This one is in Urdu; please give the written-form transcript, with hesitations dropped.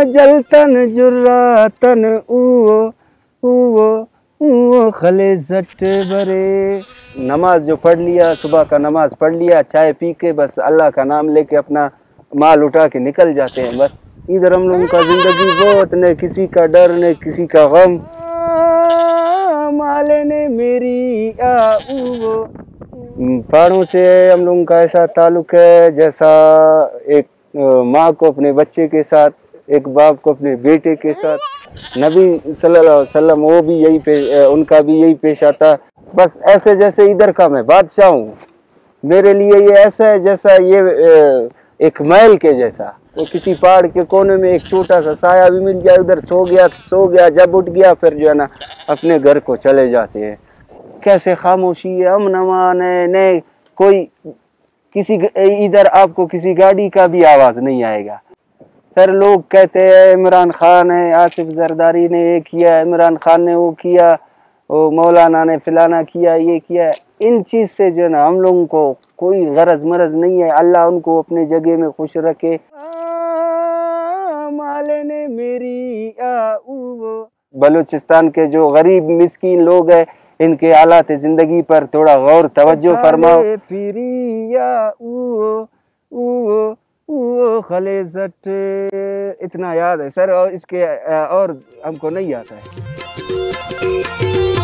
جلتن جراتن او خلے زٹ برے. نماز جو پڑھ لیا، صبح کا نماز پڑھ لیا، چائے پی کے بس اللہ کا نام لے کے اپنا مال اٹھا کے نکل جاتے ہیں. بس ادھر ہم لوگوں کا زندگی بہت، نہ کسی کا ڈر نہ کسی کا غم. مالے نے میری پہاڑوں سے ہم لوگوں کا ایسا تعلق ہے جیسا ایک ماں کو اپنے بچے کے ساتھ، ایک باپ کو اپنے بیٹے کے ساتھ. نبی صلی اللہ علیہ وسلم وہ بھی ان کا بھی یہی پیش آتا. بس ایسے جیسے ادھر کا میں بادشاہ ہوں، میرے لیے یہ ایسا ہے جیسا یہ ایک محل کے جیسا. وہ کسی پہاڑ کے کونے میں ایک چھوٹا سا سایہ بھی مل جائے، ادھر سو گیا، جب اٹھ گیا پھر جو ہے نا اپنے گھر کو چلے جاتے ہیں. کیسے خاموشی ہے، امن امان ہے، نہیں کوئی کسی ادھر آپ کو کسی گاڑی کا بھی آواز نہیں آئے گا. سر لوگ کہتے ہیں عمران خان ہے، آصف زرداری نے یہ کیا، عمران خان نے وہ کیا، وہ مولانا نے فلانا کیا، یہ کیا. ان چیز سے جو ہے نا ہم لوگوں کو کوئی غرض مرض نہیں ہے. اللہ ان کو اپنے جگہ میں خوش رکھے. مالے نے میری بلوچستان کے جو غریب مسکین لوگ ہیں، ان کے حالات زندگی پر تھوڑا غور توجہ فرماؤ. خلے زٹ اتنا یاد ہے سر، اور اس کے اور ہم کو نہیں آتا ہے.